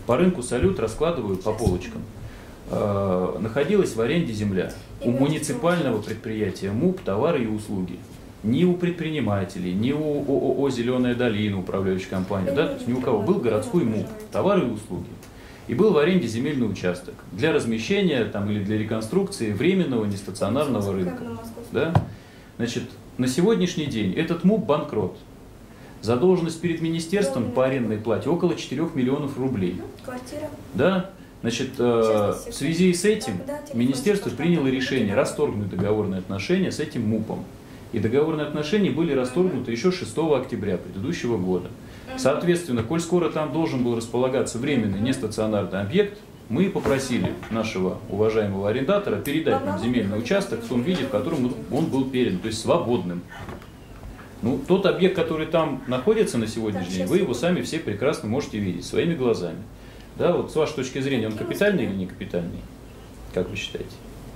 По рынку «Салют» раскладывают по полочкам. Находилась в аренде земля у муниципального предприятия МУП «Товары и услуги». Ни у предпринимателей, ни у ООО «Зеленая долина», управляющей компании, да, то есть ни у кого. Был городской МУП «Товары и услуги». И был в аренде земельный участок для размещения там, или для реконструкции временного нестационарного рынка. Да? Значит, на сегодняшний день этот МУП банкрот. Задолженность перед министерством по арендной плате около 4 миллионов рублей. Квартира. Да? Значит, в связи с этим министерство приняло решение расторгнуть договорные отношения с этим МУПом. И договорные отношения были расторгнуты еще 6 октября предыдущего года. Соответственно, коль скоро там должен был располагаться временный нестационарный объект, мы попросили нашего уважаемого арендатора передать нам земельный участок в том виде, в котором он был передан, то есть свободным. Ну, тот объект, который там находится на сегодняшний день, вы его сами все прекрасно можете видеть своими глазами. Да, вот с вашей точки зрения, он капитальный или не капитальный? Как вы считаете?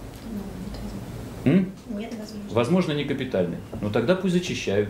Нет, возможно. Возможно, не капитальный. Ну тогда пусть зачищают.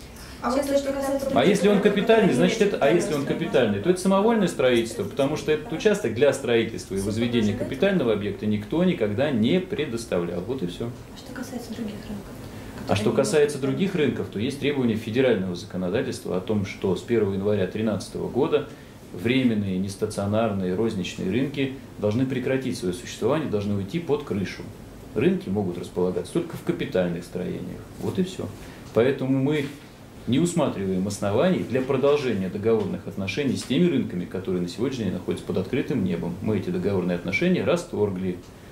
А если он капитальный, значит если он капитальный, то это самовольное строительство, потому что этот участок для строительства и возведения капитального объекта никто никогда не предоставлял. Вот и все. А что касается других рынков? А что касается других рынков, то есть требования федерального законодательства о том, что с 1 января 2013 года временные, нестационарные, розничные рынки должны прекратить свое существование, должны уйти под крышу. Рынки могут располагаться только в капитальных строениях. Вот и все. Поэтому мы не усматриваем оснований для продолжения договорных отношений с теми рынками, которые на сегодняшний день находятся под открытым небом. Мы эти договорные отношения расторгли.